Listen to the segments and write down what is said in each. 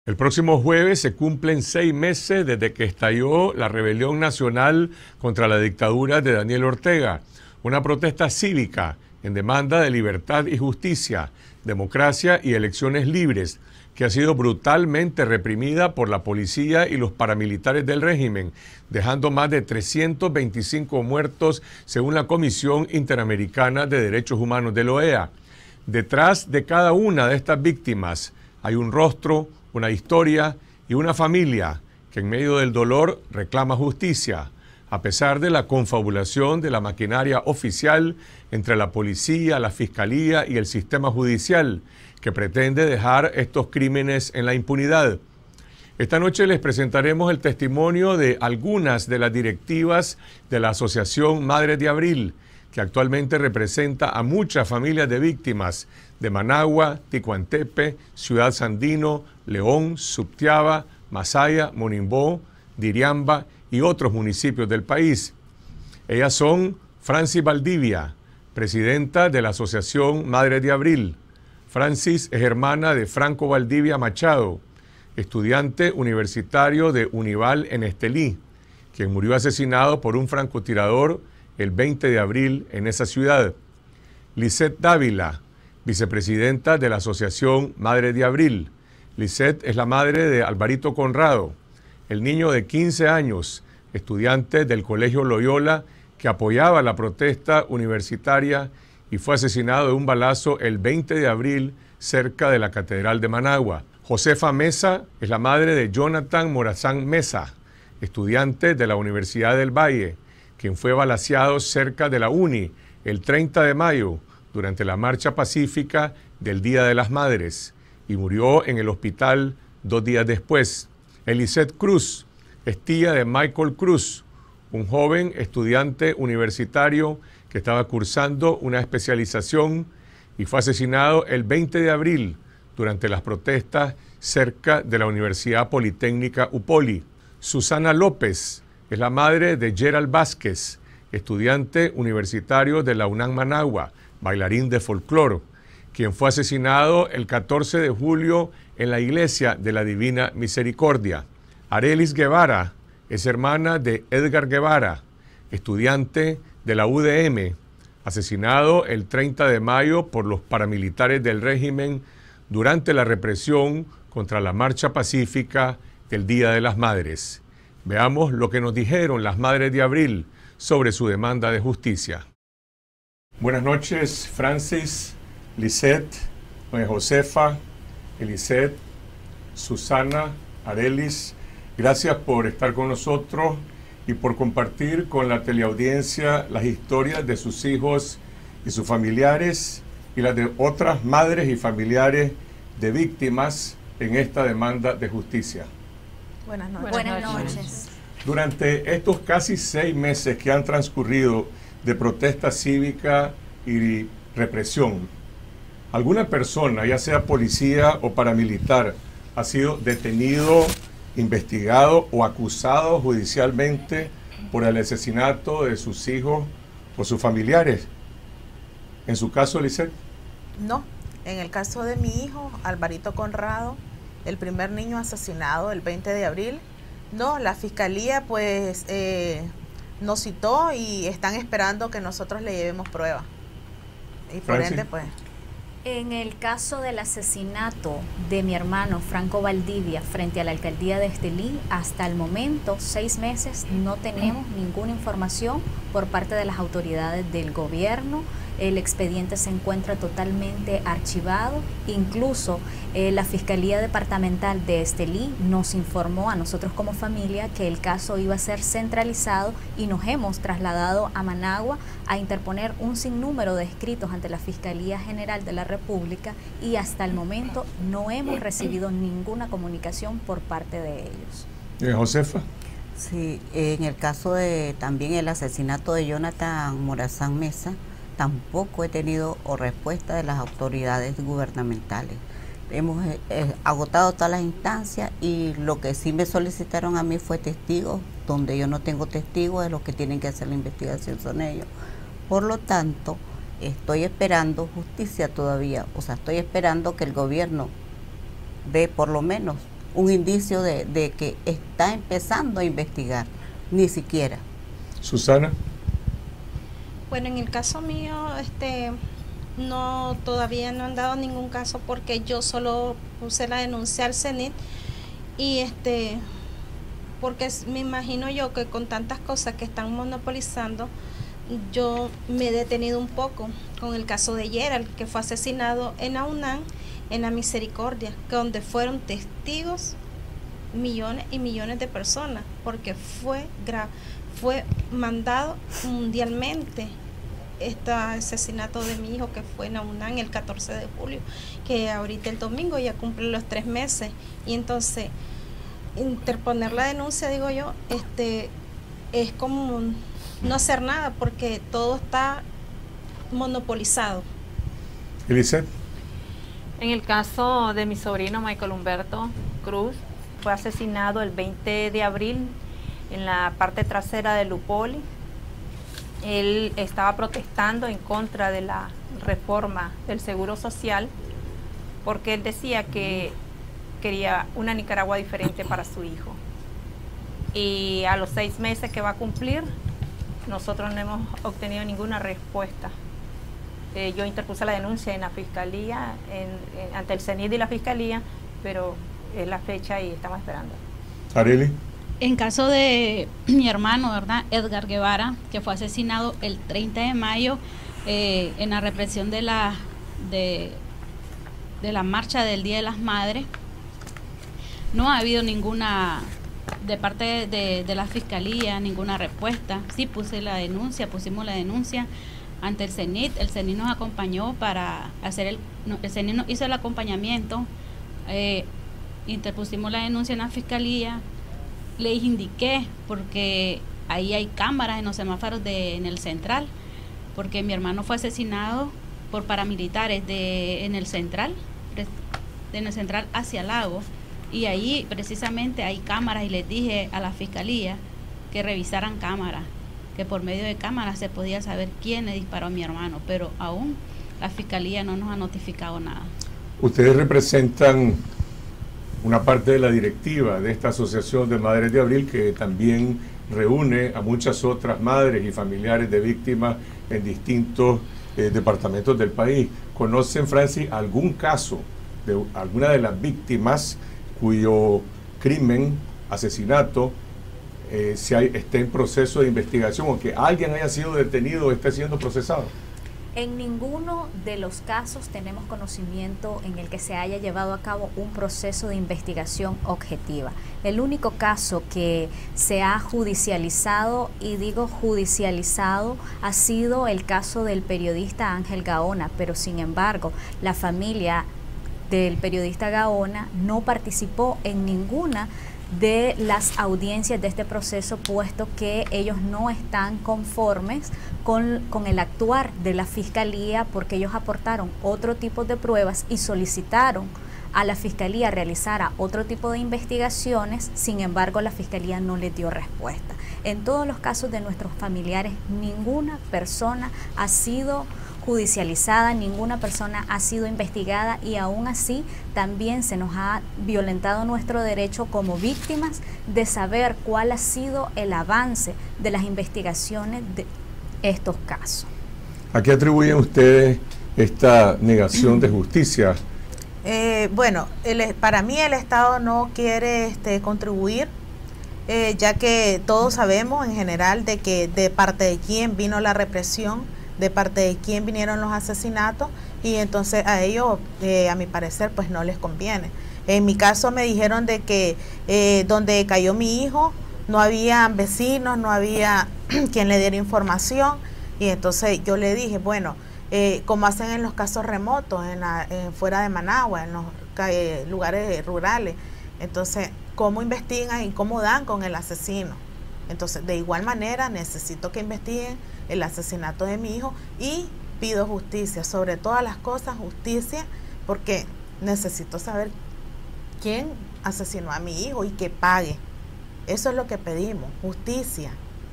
El próximo jueves se cumplen 6 meses desde que estalló la rebelión nacional contra la dictadura de Daniel Ortega, una protesta cívica en demanda de libertad y justicia, democracia y elecciones libres, que ha sido brutalmente reprimida por la policía y los paramilitares del régimen, dejando más de 325 muertos según la Comisión Interamericana de Derechos Humanos de la OEA. Detrás de cada una de estas víctimas hay un rostro, una historia y una familia que en medio del dolor reclama justicia, a pesar de la confabulación de la maquinaria oficial entre la policía, la fiscalía y el sistema judicial, que pretende dejar estos crímenes en la impunidad. Esta noche les presentaremos el testimonio de algunas de las directivas de la Asociación Madres de Abril, que actualmente representa a muchas familias de víctimas de Managua, Ticuantepe, Ciudad Sandino, León, Subtiaba, Masaya, Monimbó, Diriamba y otros municipios del país. Ellas son Francis Valdivia, presidenta de la Asociación Madres de Abril. Francis es hermana de Franco Valdivia Machado, estudiante universitario de Unival en Estelí, quien murió asesinado por un francotirador el 20 de abril en esa ciudad. Lisette Dávila, vicepresidenta de la Asociación Madres de Abril. Lisette es la madre de Alvarito Conrado, el niño de 15 años, estudiante del Colegio Loyola, que apoyaba la protesta universitaria y fue asesinado de un balazo el 20 de abril cerca de la Catedral de Managua. Josefa Mesa es la madre de Jonathan Morazán Mesa, estudiante de la Universidad del Valle, quien fue balaceado cerca de la UNI el 30 de mayo durante la marcha pacífica del Día de las Madres y murió en el hospital 2 días después. Elisette Cruz es tía de Michael Cruz, un joven estudiante universitario que estaba cursando una especialización y fue asesinado el 20 de abril durante las protestas cerca de la Universidad Politécnica UPOLI. Susana López es la madre de Gerald Vázquez, estudiante universitario de la UNAM Managua, bailarín de folclore, quien fue asesinado el 14 de julio en la iglesia de la Divina Misericordia. Arelis Guevara es hermana de Edgar Guevara, estudiante de la UDM, asesinado el 30 de mayo por los paramilitares del régimen durante la represión contra la marcha pacífica del Día de las Madres. Veamos lo que nos dijeron las Madres de Abril sobre su demanda de justicia. Buenas noches, Francis, Lisette, doña Josefa, Elisette, Susana, Arelis. Gracias por estar con nosotros y por compartir con la teleaudiencia las historias de sus hijos y sus familiares y las de otras madres y familiares de víctimas en esta demanda de justicia. Buenas noches. Buenas noches. Durante estos casi 6 meses que han transcurrido de protesta cívica y represión, ¿alguna persona, ya sea policía o paramilitar, ha sido detenido, investigado o acusado judicialmente por el asesinato de sus hijos o sus familiares? En su caso, Lisette. No, en el caso de mi hijo, Alvarito Conrado, el primer niño asesinado el 20 de abril, no, la fiscalía pues nos citó y están esperando que nosotros le llevemos prueba. Y por ende pues... En el caso del asesinato de mi hermano Franco Valdivia frente a la alcaldía de Estelí, hasta el momento, 6 meses, no tenemos ninguna información por parte de las autoridades del gobierno. El expediente se encuentra totalmente archivado. Incluso la Fiscalía Departamental de Estelí nos informó a nosotros como familia que el caso iba a ser centralizado y nos hemos trasladado a Managua a interponer un sinnúmero de escritos ante la Fiscalía General de la República y hasta el momento no hemos recibido ninguna comunicación por parte de ellos. Josefa. Sí, en el caso de también el asesinato de Jonathan Morazán Mesa, tampoco he tenido respuesta de las autoridades gubernamentales. Hemos agotado todas las instancias y lo que sí me solicitaron a mí fue testigos, donde yo no tengo testigos, de los que tienen que hacer la investigación son ellos. Por lo tanto, estoy esperando justicia todavía, o sea, estoy esperando que el gobierno dé por lo menos un indicio de que está empezando a investigar, ni siquiera. Susana. Bueno, en el caso mío, no, todavía no han dado ningún caso porque yo solo puse la denuncia al CENIT y porque me imagino yo que con tantas cosas que están monopolizando, yo me he detenido un poco con el caso de Gerald, que fue asesinado en Aunán, en la Misericordia, donde fueron testigos millones y millones de personas, porque fue mandado mundialmente este asesinato de mi hijo, que fue en Aunán el 14 de julio, que ahorita el domingo ya cumple los 3 meses, y entonces interponer la denuncia, digo yo, es como no hacer nada, porque todo está monopolizado. Eliseth. En el caso de mi sobrino Michael Humberto Cruz, fue asesinado el 20 de abril en la parte trasera de Lupoli. Él estaba protestando en contra de la reforma del Seguro Social porque él decía que quería una Nicaragua diferente para su hijo. Y a los 6 meses que va a cumplir, nosotros no hemos obtenido ninguna respuesta. Yo interpuse la denuncia en la Fiscalía, ante el CENIT y la Fiscalía, pero es la fecha y estamos esperando. Arely. En caso de mi hermano, ¿verdad? Edgar Guevara, que fue asesinado el 30 de mayo en la represión de la marcha del Día de las Madres, no ha habido ninguna, de parte de la Fiscalía, ninguna respuesta. Sí pusimos la denuncia ante el CENIT. El CENIT nos acompañó para hacer el CENIT nos hizo el acompañamiento, interpusimos la denuncia en la Fiscalía. Les indiqué, porque ahí hay cámaras en los semáforos en el central, porque mi hermano fue asesinado por paramilitares en el central hacia Lago, y ahí precisamente hay cámaras, y les dije a la Fiscalía que revisaran cámaras, que por medio de cámaras se podía saber quién le disparó a mi hermano, pero aún la Fiscalía no nos ha notificado nada. Ustedes representan una parte de la directiva de esta Asociación de Madres de Abril, que también reúne a muchas otras madres y familiares de víctimas en distintos departamentos del país. ¿Conocen, Francis, algún caso de alguna de las víctimas cuyo crimen, asesinato, esté en proceso de investigación, o que alguien haya sido detenido o esté siendo procesado? En ninguno de los casos tenemos conocimiento en el que se haya llevado a cabo un proceso de investigación objetiva. El único caso que se ha judicializado, y digo judicializado, ha sido el caso del periodista Ángel Gaona, pero sin embargo la familia del periodista Gaona no participó en ninguna de las audiencias de este proceso, puesto que ellos no están conformes con el actuar de la Fiscalía, porque ellos aportaron otro tipo de pruebas y solicitaron a la Fiscalía realizara otro tipo de investigaciones. Sin embargo, la Fiscalía no les dio respuesta. En todos los casos de nuestros familiares, ninguna persona ha sido judicializada, ninguna persona ha sido investigada, y aún así también se nos ha violentado nuestro derecho como víctimas de saber cuál ha sido el avance de las investigaciones de estos casos. ¿A qué atribuyen ustedes esta negación de justicia? Bueno, para mí el Estado no quiere contribuir, ya que todos sabemos en general de que de parte de quién vino la represión, de parte de quién vinieron los asesinatos, y entonces a ellos, a mi parecer, pues no les conviene. En mi caso me dijeron de que donde cayó mi hijo no había vecinos, no había quien le diera información, y entonces yo le dije, bueno, como hacen en los casos remotos, fuera de Managua, en los lugares rurales, entonces, ¿cómo investigan y cómo dan con el asesino? Entonces, de igual manera, necesito que investiguen el asesinato de mi hijo, y pido justicia, sobre todas las cosas, justicia, porque necesito saber quién asesinó a mi hijo y que pague. Eso es lo que pedimos, justicia.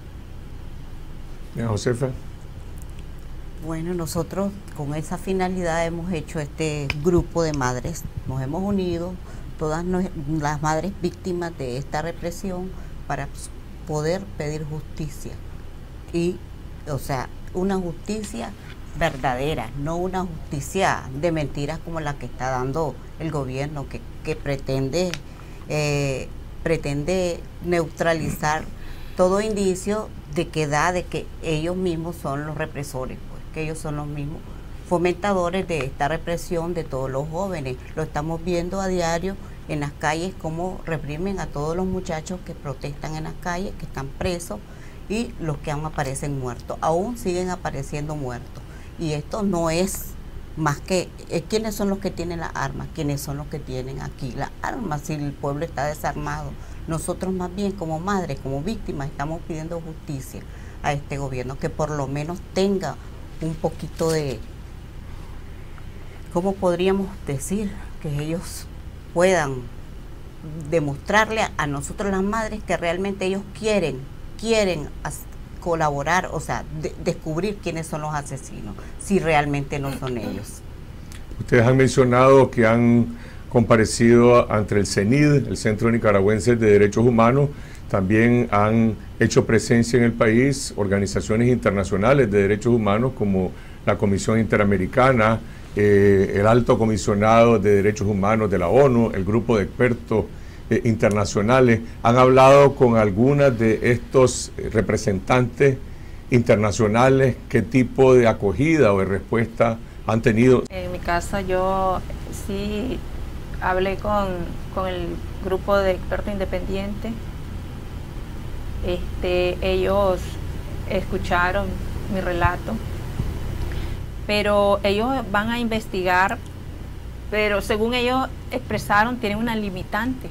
Josefa. Bueno, nosotros con esa finalidad hemos hecho este grupo de madres, nos hemos unido todas las madres víctimas de esta represión para poder pedir justicia. Y, o sea, una justicia verdadera, no una justicia de mentiras como la que está dando el gobierno, que pretende neutralizar todo indicio de que ellos mismos son los represores, pues, que ellos son los mismos fomentadores de esta represión de todos los jóvenes. Lo estamos viendo a diario en las calles, cómo reprimen a todos los muchachos que protestan en las calles, que están presos, y los que aún aparecen muertos, aún siguen apareciendo muertos. Y esto no es más que, ¿quiénes son los que tienen las armas? ¿Quiénes son los que tienen aquí las armas si el pueblo está desarmado? Nosotros más bien como madres, como víctimas, estamos pidiendo justicia a este gobierno, que por lo menos tenga un poquito de, ¿cómo podríamos decir? Que ellos puedan demostrarle a nosotros las madres que realmente ellos quieren colaborar, o sea, descubrir quiénes son los asesinos, si realmente no son ellos. Ustedes han mencionado que han comparecido ante el CENID, el Centro Nicaragüense de Derechos Humanos. También han hecho presencia en el país organizaciones internacionales de derechos humanos como la Comisión Interamericana, el Alto Comisionado de Derechos Humanos de la ONU, el grupo de expertos internacionales. ¿Han hablado con algunas de estos representantes internacionales? ¿Qué tipo de acogida o de respuesta han tenido? En mi caso yo sí hablé con el grupo de expertos independientes. Ellos escucharon mi relato, pero ellos van a investigar, pero según ellos expresaron, tienen una limitante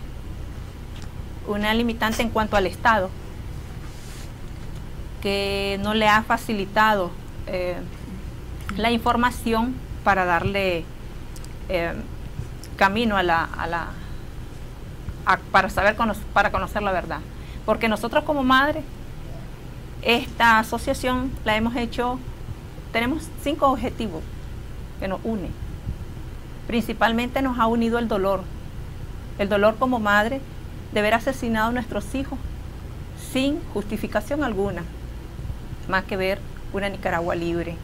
en cuanto al Estado, que no le ha facilitado la información para darle camino para conocer la verdad. Porque nosotros como madres, esta asociación la hemos hecho, tenemos 5 objetivos que nos unen. Principalmente nos ha unido el dolor como madre de ver asesinado a nuestros hijos sin justificación alguna, más que ver una Nicaragua libre.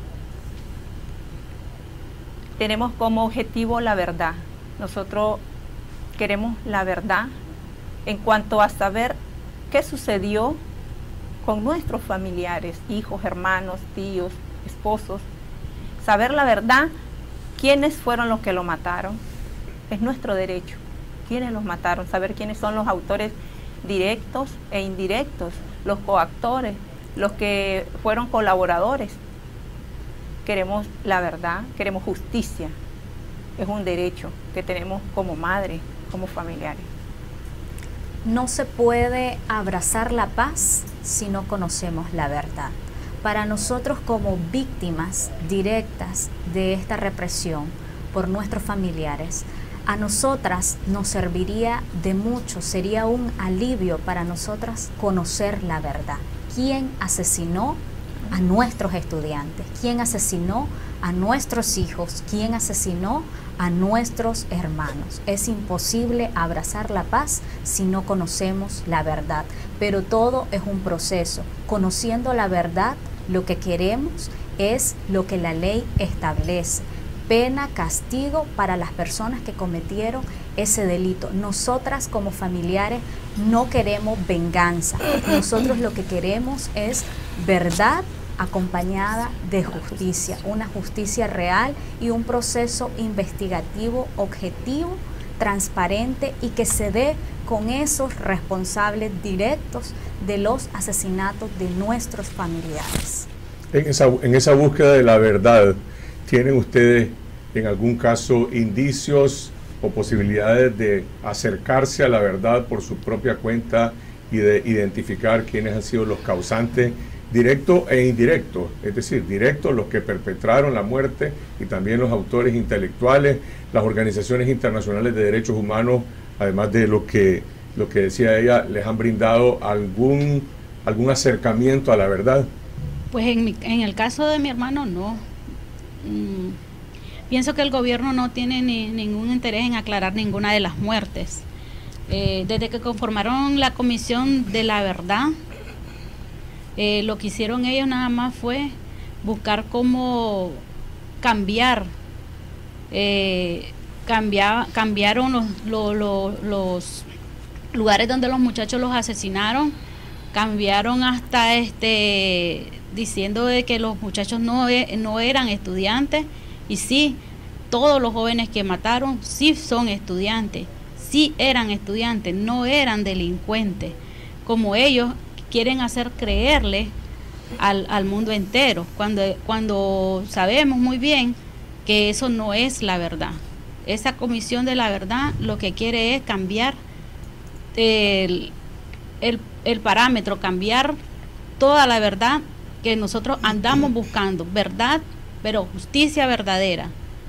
Tenemos como objetivo la verdad. Nosotros queremos la verdad en cuanto a saber qué sucedió con nuestros familiares, hijos, hermanos, tíos, esposos. Saber la verdad, quiénes fueron los que lo mataron. Es nuestro derecho. Quiénes los mataron, saber quiénes son los autores directos e indirectos, los coactores, los que fueron colaboradores. Queremos la verdad, queremos justicia. Es un derecho que tenemos como madres, como familiares. No se puede abrazar la paz si no conocemos la verdad. Para nosotros como víctimas directas de esta represión por nuestros familiares, a nosotras nos serviría de mucho, sería un alivio para nosotras conocer la verdad. ¿Quién asesinó a nuestros estudiantes? ¿Quién asesinó a nuestros hijos? ¿Quién asesinó a nuestros hermanos? Es imposible abrazar la paz si no conocemos la verdad, pero todo es un proceso. Conociendo la verdad, lo que queremos es lo que la ley establece: pena, castigo para las personas que cometieron ese delito. Nosotras como familiares no queremos venganza. Nosotros lo que queremos es verdad acompañada de justicia, una justicia real y un proceso investigativo objetivo, transparente, y que se dé con esos responsables directos de los asesinatos de nuestros familiares. En esa búsqueda de la verdad, ¿tienen ustedes en algún caso indicios o posibilidades de acercarse a la verdad por su propia cuenta y de identificar quiénes han sido los causantes directos e indirectos? Es decir, directos los que perpetraron la muerte y también los autores intelectuales, las organizaciones internacionales de derechos humanos, además de lo que decía ella, les han brindado algún acercamiento a la verdad. Pues en el caso de mi hermano no. Pienso que el gobierno no tiene ningún interés en aclarar ninguna de las muertes. Desde que conformaron la Comisión de la Verdad, lo que hicieron ellos nada más fue buscar cómo cambiaron los lugares donde los muchachos los asesinaron, cambiaron hasta diciendo de que los muchachos no eran estudiantes, y sí, todos los jóvenes que mataron sí son estudiantes, sí eran estudiantes, no eran delincuentes, como ellos quieren hacer creerle al mundo entero, cuando sabemos muy bien que eso no es la verdad. Esa Comisión de la Verdad lo que quiere es cambiar el parámetro, cambiar toda la verdad que nosotros andamos buscando, verdad, pero justicia verdadera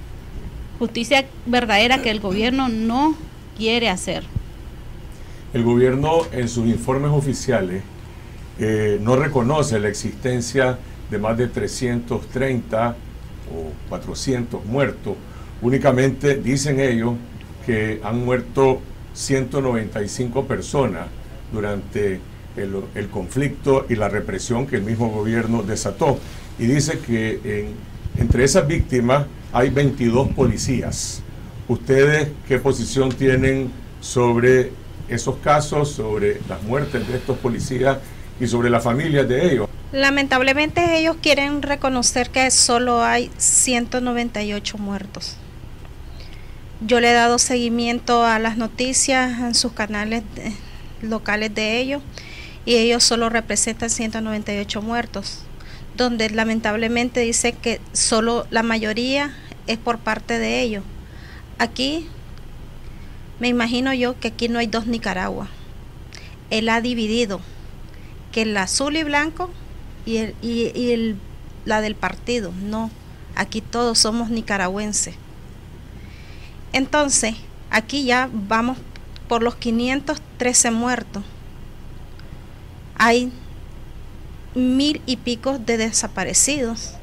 que el gobierno no quiere hacer. El gobierno en sus informes oficiales no reconoce la existencia de más de 330 o 400 muertos. Únicamente dicen ellos que han muerto 195 personas durante el conflicto y la represión que el mismo gobierno desató. Y dice que entre esas víctimas hay 22 policías. ¿Ustedes qué posición tienen sobre esos casos, sobre las muertes de estos policías y sobre las familias de ellos? Lamentablemente ellos quieren reconocer que solo hay 198 muertos. Yo le he dado seguimiento a las noticias en sus canales locales de ellos, y ellos solo representan 198 muertos, donde lamentablemente dice que solo la mayoría es por parte de ellos. Aquí me imagino yo que aquí no hay dos Nicaragua. Él ha dividido que el azul y blanco y la del partido. No, aquí todos somos nicaragüenses. Entonces, aquí ya vamos por los 513 muertos. Hay 1000 y pico de desaparecidos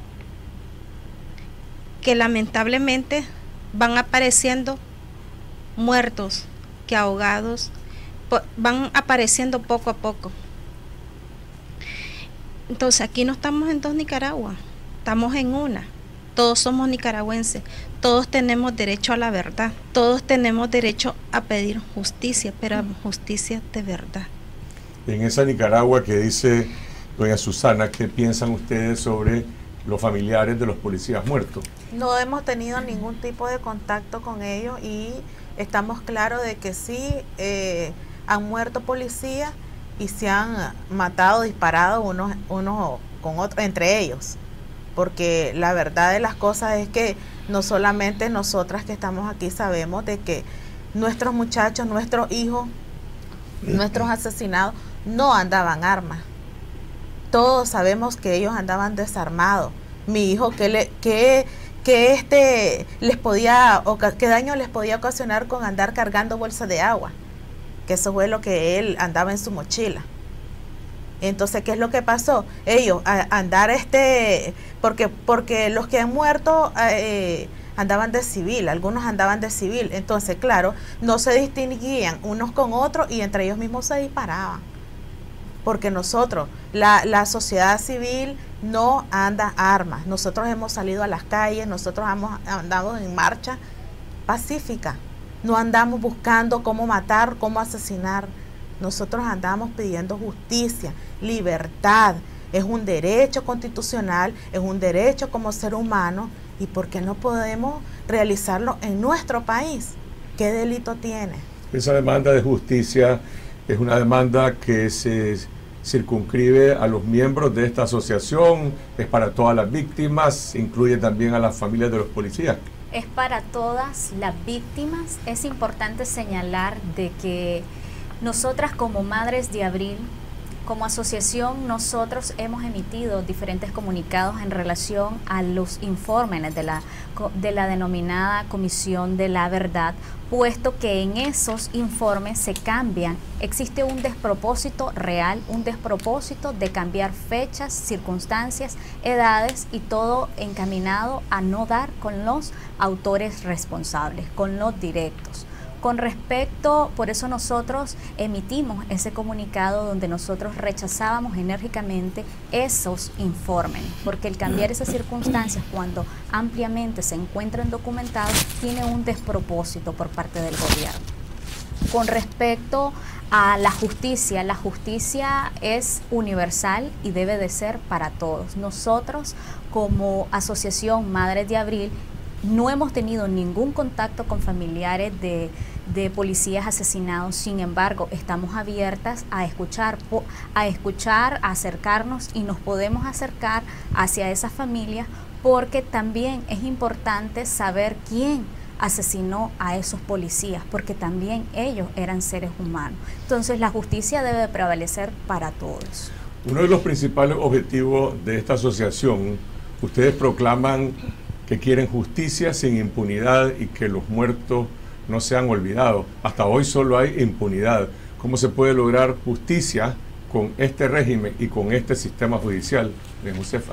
que lamentablemente van apareciendo muertos que ahogados, van apareciendo poco a poco. Entonces aquí no estamos en dos Nicaragua, estamos en una. Todos somos nicaragüenses, todos tenemos derecho a la verdad, todos tenemos derecho a pedir justicia, pero justicia de verdad. En esa Nicaragua que dice doña Susana, ¿qué piensan ustedes sobre los familiares de los policías muertos? No hemos tenido ningún tipo de contacto con ellos, y estamos claros de que sí han muerto policías y se han matado, disparado unos con otros, entre ellos. Porque la verdad de las cosas es que no solamente nosotras que estamos aquí sabemos de que nuestros muchachos, nuestros hijos, nuestros asesinados no andaban armas. Todos sabemos que ellos andaban desarmados. Mi hijo, ¿qué daño les podía ocasionar con andar cargando bolsas de agua? Que eso fue lo que él andaba en su mochila. Entonces, ¿qué es lo que pasó? Ellos andar porque los que han muerto andaban de civil, algunos andaban de civil. Entonces, claro, no se distinguían unos con otros y entre ellos mismos se disparaban. Porque nosotros, la sociedad civil no anda armas. Nosotros hemos salido a las calles, nosotros hemos andado en marcha pacífica. No andamos buscando cómo matar, cómo asesinar. Nosotros andamos pidiendo justicia, libertad. Es un derecho constitucional, es un derecho como ser humano. ¿Y por qué no podemos realizarlo en nuestro país? ¿Qué delito tiene? Esa demanda de justicia es una demanda que se circunscribe a los miembros de esta asociación, es para todas las víctimas, incluye también a las familias de los policías. Es para todas las víctimas. Es importante señalar de que nosotras como Madres de Abril Como asociación, nosotros hemos emitido diferentes comunicados en relación a los informes de la denominada Comisión de la Verdad, puesto que en esos informes se cambian. Existe un despropósito real, un despropósito de cambiar fechas, circunstancias, edades y todo encaminado a no dar con los autores responsables, con los directos. Con respecto, por eso nosotros emitimos ese comunicado donde nosotros rechazábamos enérgicamente esos informes, porque el cambiar esas circunstancias cuando ampliamente se encuentran documentados tiene un despropósito por parte del gobierno. Con respecto a la justicia es universal y debe de ser para todos. Nosotros como Asociación Madres de Abril no hemos tenido ningún contacto con familiares de policías asesinados, sin embargo, estamos abiertas a escuchar, a acercarnos, y nos podemos acercar hacia esas familias porque también es importante saber quién asesinó a esos policías, porque también ellos eran seres humanos. Entonces la justicia debe prevalecer para todos. Uno de los principales objetivos de esta asociación, ustedes proclaman que quieren justicia sin impunidad y que los muertos no sean olvidados. Hasta hoy solo hay impunidad. ¿Cómo se puede lograr justicia con este régimen y con este sistema judicial? Josefa.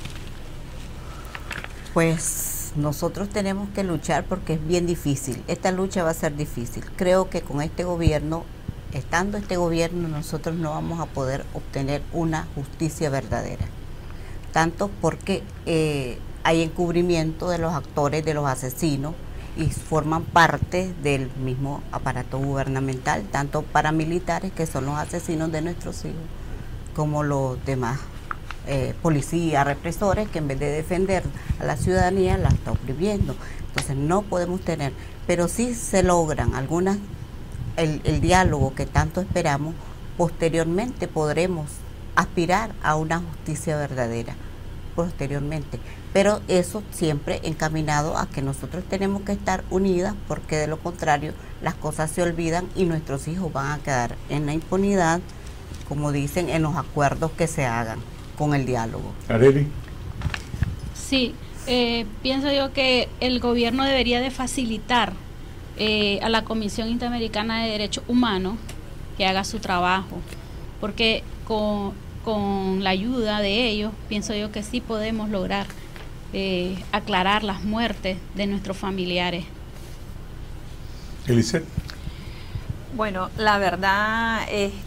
Pues nosotros tenemos que luchar porque es bien difícil. Esta lucha va a ser difícil. Creo que con este gobierno, estando este gobierno, nosotros no vamos a poder obtener una justicia verdadera. Tanto porque hay encubrimiento de los actores, de los asesinos, y forman parte del mismo aparato gubernamental, tanto paramilitares, que son los asesinos de nuestros hijos, como los demás policías, represores, que en vez de defender a la ciudadanía la está oprimiendo. Entonces no podemos tener, pero sí se logran algunas, el diálogo que tanto esperamos. Posteriormente podremos aspirar a una justicia verdadera, posteriormente, pero eso siempre encaminado a que nosotros tenemos que estar unidas, porque de lo contrario las cosas se olvidan y nuestros hijos van a quedar en la impunidad, como dicen, en los acuerdos que se hagan con el diálogo. Arely. Sí, pienso yo que el gobierno debería de facilitar a la Comisión Interamericana de Derechos Humanos que haga su trabajo, porque con la ayuda de ellos, pienso yo que sí podemos lograr aclarar las muertes de nuestros familiares. Eliseth. Bueno, la verdad,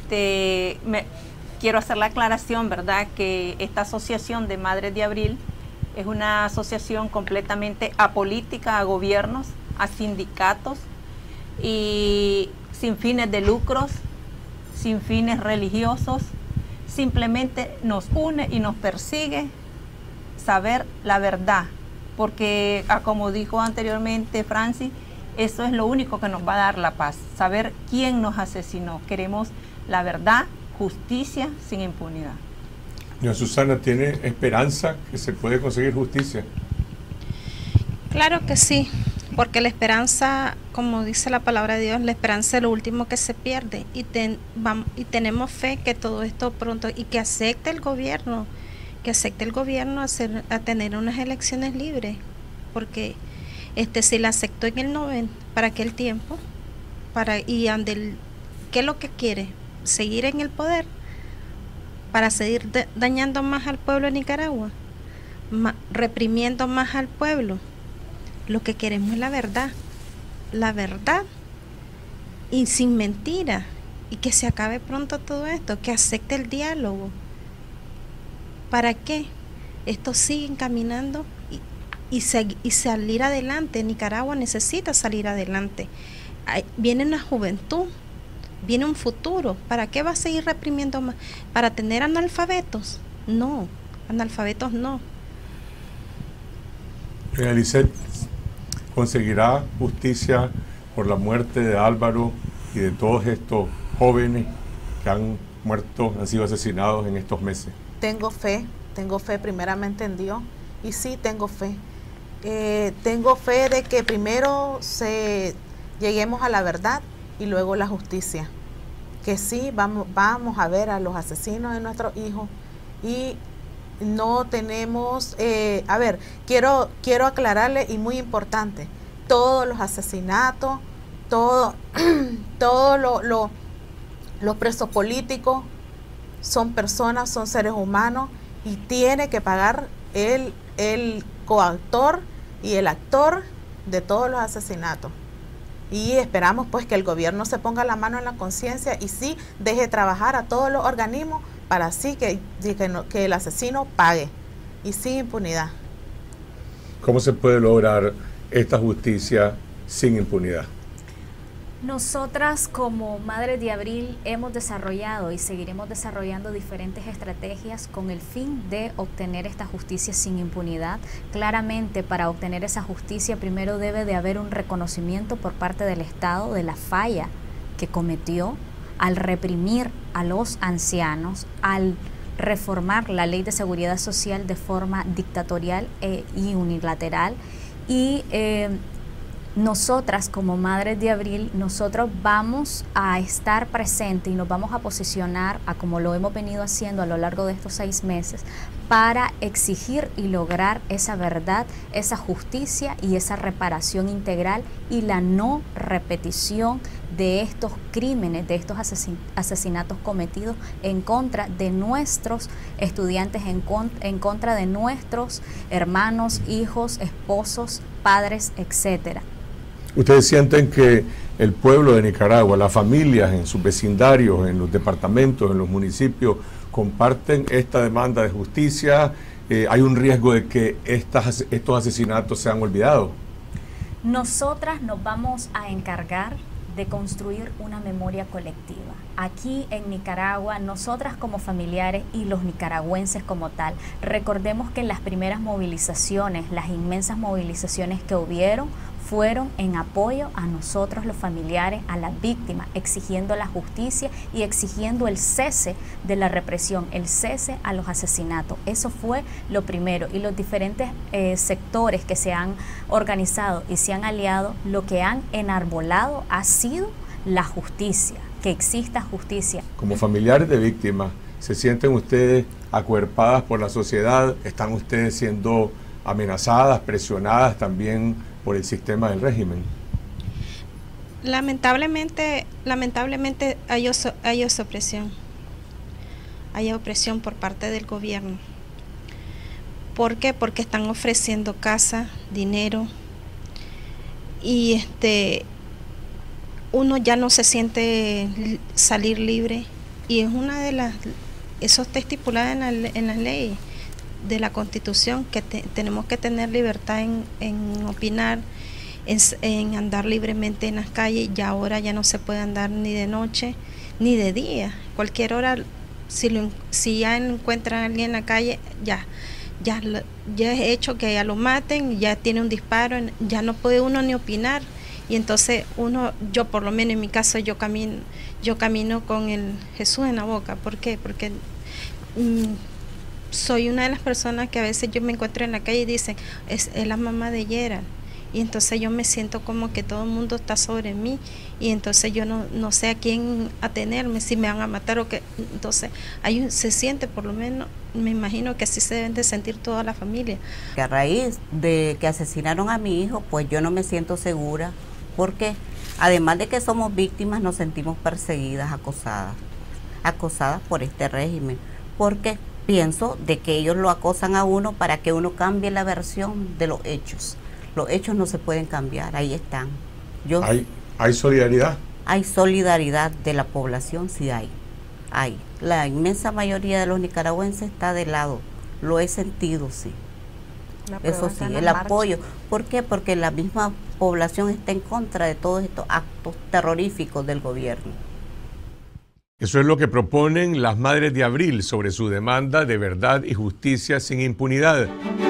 quiero hacer la aclaración, ¿verdad?, que esta asociación de Madres de Abril es una asociación completamente apolítica a gobiernos, a sindicatos y sin fines de lucros, sin fines religiosos. Simplemente nos une y nos persigue saber la verdad, porque como dijo anteriormente Francis, eso es lo único que nos va a dar la paz, saber quién nos asesinó. Queremos la verdad, justicia sin impunidad. Doña Susana, ¿tiene esperanza que se puede conseguir justicia? Claro que sí, porque la esperanza, como dice la palabra de Dios, la esperanza es lo último que se pierde, y tenemos fe que todo esto pronto, y que acepte el gobierno, a tener unas elecciones libres, porque si la aceptó en el 90, para aquel tiempo, ¿qué es lo que quiere? Seguir en el poder, para seguir dañando más al pueblo de Nicaragua, reprimiendo más al pueblo. Lo que queremos es la verdad y sin mentira, y que se acabe pronto todo esto, que acepte el diálogo. ¿Para qué? Esto sigue caminando y salir adelante. Nicaragua necesita salir adelante. Viene una juventud, viene un futuro. ¿Para qué va a seguir reprimiendo más? ¿Para tener analfabetos? No, analfabetos no. Eliseth, ¿conseguirá justicia por la muerte de Álvaro y de todos estos jóvenes que han muerto, han sido asesinados en estos meses? Tengo fe primeramente en Dios, y sí tengo fe. Tengo fe de que primero lleguemos a la verdad y luego la justicia. que sí vamos a ver a los asesinos de nuestros hijos y no tenemos, quiero aclararle, y muy importante, todos los asesinatos, todos los presos políticos son personas, son seres humanos, y tiene que pagar el coautor y el actor de todos los asesinatos. Y esperamos pues que el gobierno se ponga la mano en la conciencia y sí deje trabajar a todos los organismos para así que el asesino pague y sin impunidad. ¿Cómo se puede lograr esta justicia sin impunidad? Nosotras como Madres de Abril hemos desarrollado y seguiremos desarrollando diferentes estrategias con el fin de obtener esta justicia sin impunidad. Claramente, para obtener esa justicia primero debe de haber un reconocimiento por parte del Estado de la falla que cometió al reprimir a los ancianos, al reformar la Ley de Seguridad Social de forma dictatorial y unilateral. Y nosotras como Madres de Abril, nosotros vamos a estar presentes y nos vamos a posicionar, a como lo hemos venido haciendo a lo largo de estos 6 meses, para exigir y lograr esa verdad, esa justicia y esa reparación integral y la no repetición de estos crímenes, de estos asesinatos cometidos en contra de nuestros estudiantes, en contra de nuestros hermanos, hijos, esposos, padres, etcétera. ¿Ustedes sienten que el pueblo de Nicaragua, las familias en sus vecindarios, en los departamentos, en los municipios, comparten esta demanda de justicia? ¿Hay un riesgo de que estos asesinatos sean olvidados? Nosotras nos vamos a encargar de construir una memoria colectiva. Aquí en Nicaragua, nosotras como familiares y los nicaragüenses como tal, recordemos que en las primeras movilizaciones, las inmensas movilizaciones que hubieron, fueron en apoyo a nosotros los familiares, a las víctimas, exigiendo la justicia y exigiendo el cese de la represión, el cese a los asesinatos. Eso fue lo primero, y los diferentes sectores que se han organizado y se han aliado, lo que han enarbolado ha sido la justicia, que exista justicia. Como familiares de víctimas, ¿se sienten ustedes acuerpadas por la sociedad? ¿Están ustedes siendo amenazadas, presionadas también por el sistema del régimen? Lamentablemente hay opresión. Hay opresión por parte del gobierno. ¿Por qué? Porque están ofreciendo casa, dinero, y uno ya no se siente salir libre, y es una de eso está estipulado en las leyes de la Constitución, que tenemos que tener libertad en opinar, en andar libremente en las calles. Y ahora ya no se puede andar ni de noche ni de día. Cualquier hora, si ya encuentran a alguien en la calle, ya es hecho que ya lo maten, ya tiene un disparo, ya no puede uno ni opinar. Y entonces yo por lo menos en mi caso, yo camino con el Jesús en la boca. ¿Por qué? Porque soy una de las personas que a veces yo me encuentro en la calle y dicen, es la mamá de Gerald, y entonces yo me siento como que todo el mundo está sobre mí, y entonces yo no sé a quién atenerme, si me van a matar o qué. Entonces se siente, por lo menos me imagino que así se deben de sentir toda la familia. Que a raíz de que asesinaron a mi hijo, pues yo no me siento segura, porque además de que somos víctimas, nos sentimos perseguidas, acosadas por este régimen, porque pienso de que ellos lo acosan a uno para que uno cambie la versión de los hechos. Los hechos no se pueden cambiar, ahí están. ¿Hay solidaridad? Hay solidaridad de la población, sí hay. La inmensa mayoría de los nicaragüenses está de lado, lo he sentido, sí. Eso sí, el apoyo. ¿Por qué? Porque la misma población está en contra de todos estos actos terroríficos del gobierno. Eso es lo que proponen las Madres de Abril sobre su demanda de verdad y justicia sin impunidad.